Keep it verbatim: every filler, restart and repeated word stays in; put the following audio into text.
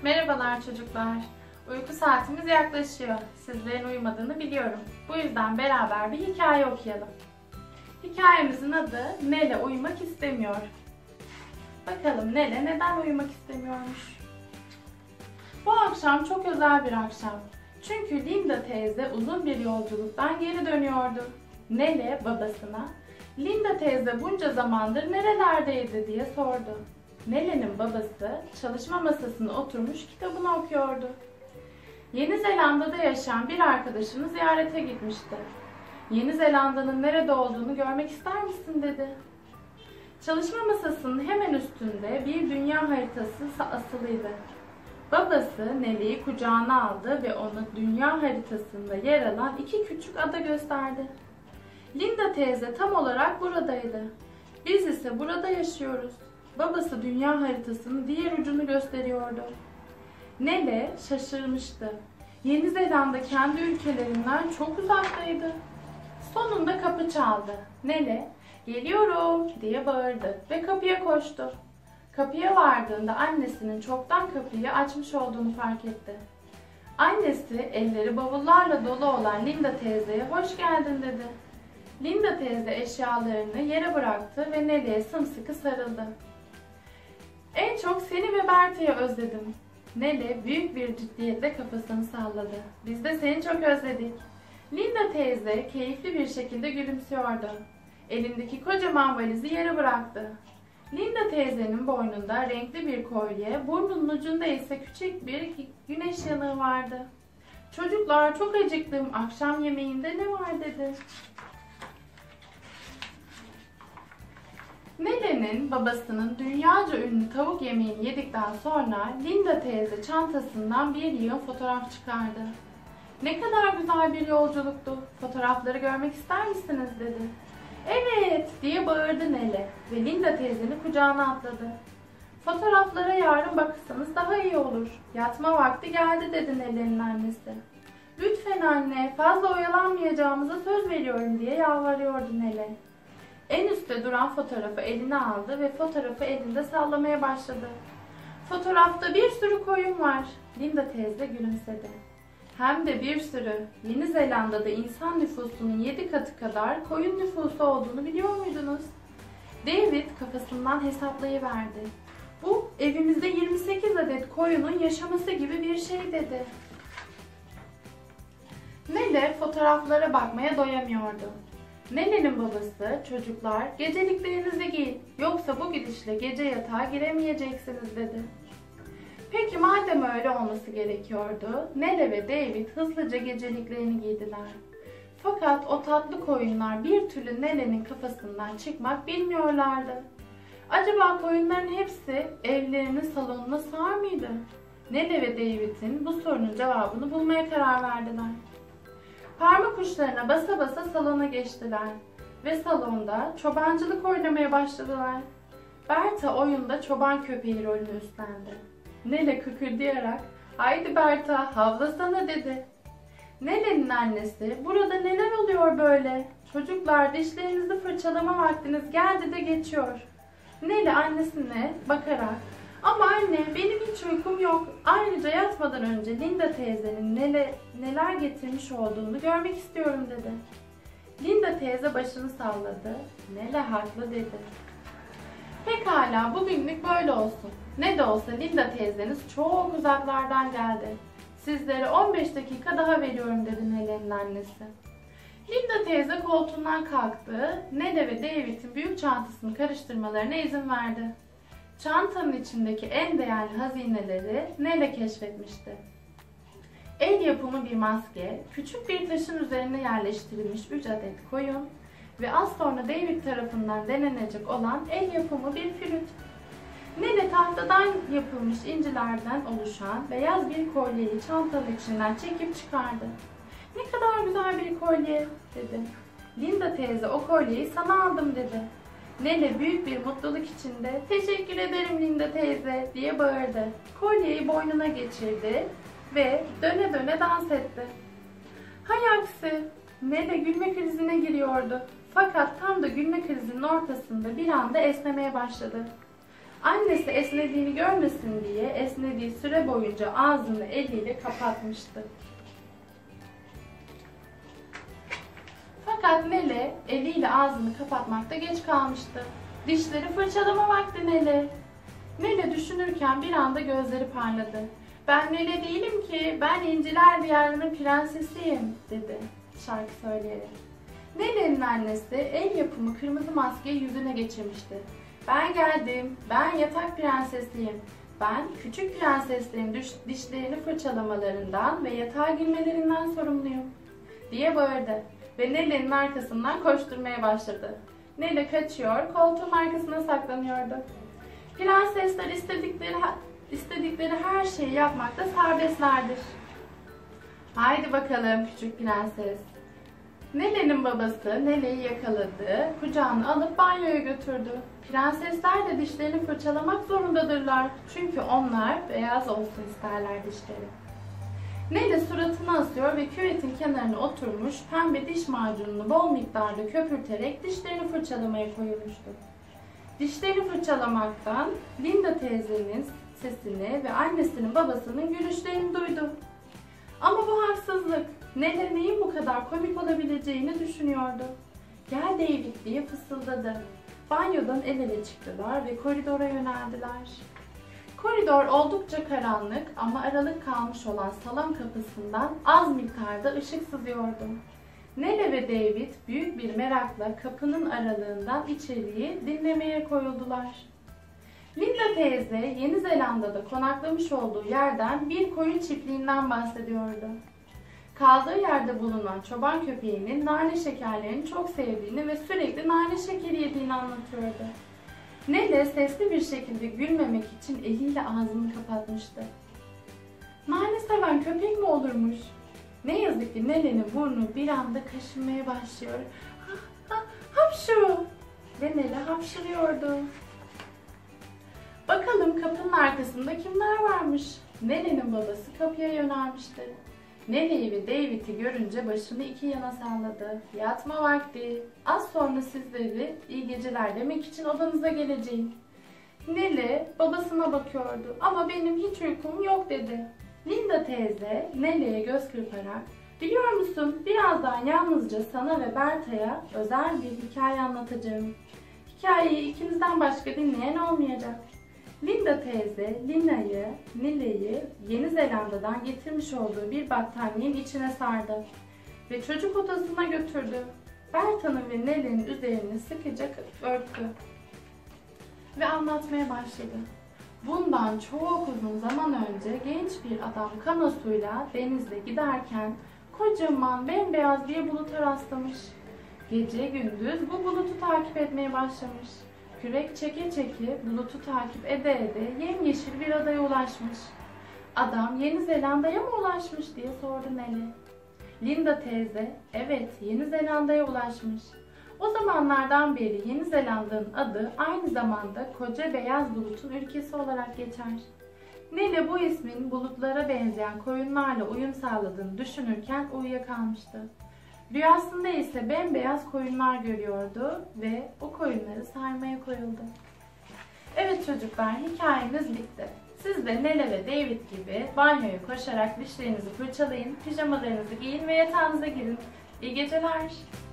Merhabalar çocuklar. Uyku saatimiz yaklaşıyor. Sizlerin uyumadığını biliyorum. Bu yüzden beraber bir hikaye okuyalım. Hikayemizin adı Nele uyumak istemiyor. Bakalım Nele neden uyumak istemiyormuş? Bu akşam çok özel bir akşam. Çünkü Linda teyze uzun bir yolculuktan geri dönüyordu. Nele babasına, "Linda teyze bunca zamandır nerelerdeydi?" diye sordu. Nele'nin babası çalışma masasına oturmuş kitabını okuyordu. Yeni Zelanda'da yaşayan bir arkadaşını ziyarete gitmişti. "Yeni Zelanda'nın nerede olduğunu görmek ister misin?" dedi. Çalışma masasının hemen üstünde bir dünya haritası asılıydı. Babası Nele'yi kucağına aldı ve ona dünya haritasında yer alan iki küçük ada gösterdi. "Linda teyze tam olarak buradaydı. Biz ise burada yaşıyoruz." Babası dünya haritasının diğer ucunu gösteriyordu. Nele şaşırmıştı. Yeni Zelanda kendi ülkelerinden çok uzaktaydı. Sonunda kapı çaldı. Nele, "Geliyorum!" diye bağırdı ve kapıya koştu. Kapıya vardığında annesinin çoktan kapıyı açmış olduğunu fark etti. Annesi elleri bavullarla dolu olan Linda teyzeye "Hoş geldin" dedi. Linda teyze eşyalarını yere bıraktı ve Nele'ye sımsıkı sarıldı. "En çok seni ve Berta'yı özledim." Nele büyük bir ciddiyetle kafasını salladı. "Biz de seni çok özledik." Linda teyze keyifli bir şekilde gülümsüyordu. Elindeki kocaman valizi yere bıraktı. Linda teyzenin boynunda renkli bir kolye, burnunun ucunda ise küçük bir güneş yanığı vardı. "Çocuklar, çok acıktım. Akşam yemeğinde ne var?" dedi. Nele'nin babasının dünyaca ünlü tavuk yemeğini yedikten sonra Linda teyze çantasından bir yığın fotoğraf çıkardı. "Ne kadar güzel bir yolculuktu. Fotoğrafları görmek ister misiniz?" dedi. "Evet!" diye bağırdı Nele ve Linda teyzenin kucağına atladı. "Fotoğraflara yarın bakırsanız daha iyi olur. Yatma vakti geldi" dedi Nele'nin annesi. "Lütfen anne, fazla oyalanmayacağımıza söz veriyorum" diye yalvarıyordu Nele. En üstte duran fotoğrafı eline aldı ve fotoğrafı elinde sallamaya başladı. "Fotoğrafta bir sürü koyun var." Linda teyze gülümsedi. "Hem de bir sürü. Yeni Zelanda'da insan nüfusunun yedi katı kadar koyun nüfusu olduğunu biliyor muydunuz?" David kafasından hesaplayıverdi. "Bu evimizde yirmi sekiz adet koyunun yaşaması gibi bir şey" dedi. Nele fotoğraflara bakmaya doyamıyordu. Nele'nin babası, "Çocuklar, geceliklerinizi giyin, yoksa bu gidişle gece yatağa giremeyeceksiniz" dedi. Peki madem öyle olması gerekiyordu, Nele ve David hızlıca geceliklerini giydiler. Fakat o tatlı koyunlar bir türlü Nele'nin kafasından çıkmak bilmiyorlardı. Acaba koyunların hepsi evlerinin salonuna sığar mıydı? Nele ve David'in bu sorunun cevabını bulmaya karar verdiler. Parmak uçlarına basa basa salona geçtiler ve salonda çobancılık oynamaya başladılar. Berta oyunda çoban köpeği rolünü üstlendi. Nele kıkırdayarak "Haydi Berta, havlasana" dedi. Nele'nin annesi, "Burada neler oluyor böyle? Çocuklar, dişlerinizi fırçalama vaktiniz geldi de geçiyor." Nele annesine bakarak, "Ama anne, benim hiç uykum yok. Ayrıca yatmadan önce Linda teyzenin nele, neler getirmiş olduğunu görmek istiyorum" dedi. Linda teyze başını salladı. "Nele haklı" dedi. "Pekala, bugünlük böyle olsun. Ne de olsa Linda teyzeniz çok uzaklardan geldi. Sizlere on beş dakika daha veriyorum" dedi Nele'nin annesi. Linda teyze koltuğundan kalktı. Nele ve David'in büyük çantasını karıştırmalarına izin verdi. Çantanın içindeki en değerli hazineleri Nele keşfetmişti. El yapımı bir maske, küçük bir taşın üzerine yerleştirilmiş üç adet koyun ve az sonra David tarafından denenecek olan el yapımı bir flüt. Nele tahtadan yapılmış incilerden oluşan beyaz bir kolyeyi çantanın içinden çekip çıkardı. "Ne kadar güzel bir kolye" dedi. "Linda teyze, o kolyeyi sana aldım" dedi. Nele büyük bir mutluluk içinde "Teşekkür ederim Linda teyze" diye bağırdı. Kolyeyi boynuna geçirdi ve döne döne dans etti. Hay aksi, Nele gülme krizine giriyordu. Fakat tam da gülme krizinin ortasında bir anda esnemeye başladı. Annesi esnediğini görmesin diye esnediği süre boyunca ağzını eliyle kapatmıştı. Fakat Nele eliyle ağzını kapatmakta geç kalmıştı. Dişleri fırçalama vakti Nele. Nele düşünürken bir anda gözleri parladı. "Ben Nele değilim ki, ben İnciler Diyarı'nın prensesiyim," dedi şarkı söyleyerek. Nele'nin annesi el yapımı kırmızı maskeyi yüzüne geçirmişti. "Ben geldim, ben yatak prensesiyim. Ben küçük prenseslerin dişlerini fırçalamalarından ve yatağa girmelerinden sorumluyum," diye bağırdı ve Nele'nin arkasından koşturmaya başladı. Nele kaçıyor, koltuğun arkasına saklanıyordu. Prensesler istedikleri, istedikleri her şeyi yapmakta serbestlerdir. "Haydi bakalım küçük prenses." Nele'nin babası Nele'yi yakaladı, kucağına alıp banyoya götürdü. Prensesler de dişlerini fırçalamak zorundadırlar. Çünkü onlar beyaz olsun isterler dişleri. Nele suratını asıyor ve küvetin kenarına oturmuş pembe diş macununu bol miktarda köpürterek dişlerini fırçalamaya koyulmuştu. Dişlerini fırçalamaktan Linda teyzenin sesini ve annesinin babasının gülüşlerini duydu. Ama bu haksızlık. Nele neyin bu kadar komik olabileceğini düşünüyordu. "Gel David," diye fısıldadı. Banyodan el ele çıktılar ve koridora yöneldiler. Koridor oldukça karanlık ama aralık kalmış olan salon kapısından az miktarda ışık sızıyordu. Nele ve David büyük bir merakla kapının aralığından içeriği dinlemeye koyuldular. Linda teyze Yeni Zelanda'da konaklamış olduğu yerden bir koyun çiftliğinden bahsediyordu. Kaldığı yerde bulunan çoban köpeğinin nane şekerlerini çok sevdiğini ve sürekli nane şekeri yediğini anlatıyordu. Nele sesli bir şekilde gülmemek için eliyle ağzını kapatmıştı. "Nane seven köpek mi olurmuş?" Ne yazık ki Nele'nin burnu bir anda kaşınmaya başlıyor. "Ha, ha, hapşu!" Ve Nele hapşırıyordu. Bakalım kapının arkasında kimler varmış? Nele'nin babası kapıya yönelmişti. Nele'yi ve David'i görünce başını iki yana salladı. "Yatma vakti. Az sonra sizleri iyi geceler demek için odanıza geleceğim." Nele babasına bakıyordu. "Ama benim hiç uykum yok," dedi. Linda teyze Nele'ye göz kırparak, "Biliyor musun, birazdan yalnızca sana ve Berta'ya özel bir hikaye anlatacağım. Hikayeyi ikinizden başka dinleyen olmayacak." Linda teyze Lina'yı, Nile'yi Yeni Zelanda'dan getirmiş olduğu bir battaniyenin içine sardı ve çocuk odasına götürdü. Berta'nın ve Nele'nin üzerini sıkıca örttü ve anlatmaya başladı. Bundan çok uzun zaman önce genç bir adam kanosuyla denizde giderken kocaman bembeyaz bir buluta rastlamış. Gece gündüz bu bulutu takip etmeye başlamış. Kürek çeke çeke bulutu takip ede ede yemyeşil bir adaya ulaşmış. "Adam Yeni Zelanda'ya mı ulaşmış?" diye sordu Nele. Linda teyze, "Evet, Yeni Zelanda'ya ulaşmış. O zamanlardan beri Yeni Zelanda'nın adı aynı zamanda Koca Beyaz Bulut'un ülkesi olarak geçer." Nele bu ismin bulutlara benzeyen koyunlarla uyum sağladığını düşünürken uyuyakalmıştı. Rüyasında ise bembeyaz koyunlar görüyordu ve o koyunları saymaya koyuldu. Evet çocuklar, hikayemiz bitti. Siz de Nele ve David gibi banyoya koşarak dişlerinizi fırçalayın, pijamalarınızı giyin ve yatağınıza girin. İyi geceler.